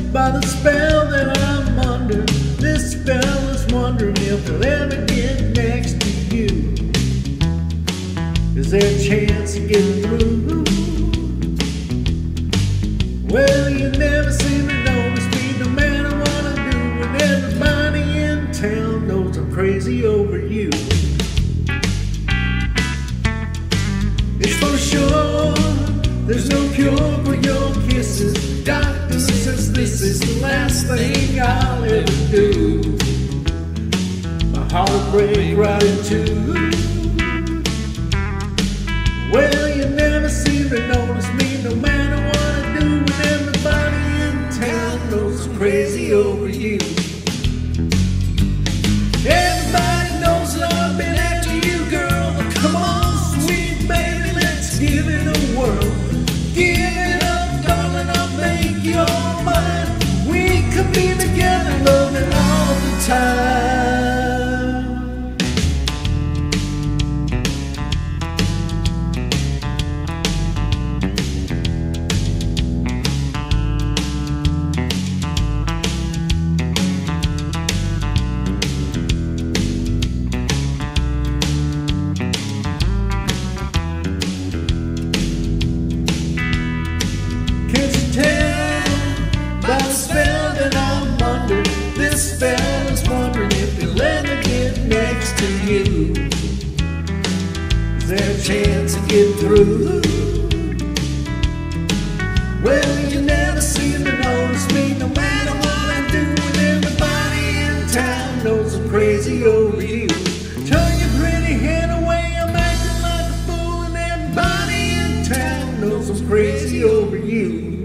by the spell that I'm under. This spell is wondering if they'll ever get next to you. Is there a chance of getting through? Well, you never seem to notice me no matter what I do, and everybody in town knows I'm crazy over you. It's for sure, there's no cure for your kisses. Doctor says this is the last thing I'll ever do. My heart break right in two. Well, you never seem to notice me no matter what I do, and everybody in town knows I'm crazy over you. Everybody knows that I've been after you, girl. Come on, sweet baby, let's give it a whirl. Give it up, darling, I'll make you all mine. We could be together, loving all the time. By the spell that I'm under, this spell is wondering if you'll ever get next to you. Is there a chance of getting through? Well, you never seem to notice me no matter what I do, and everybody in town knows I'm crazy over you. Turn your pretty head away, I'm acting like a fool, and everybody in town knows I'm crazy over you.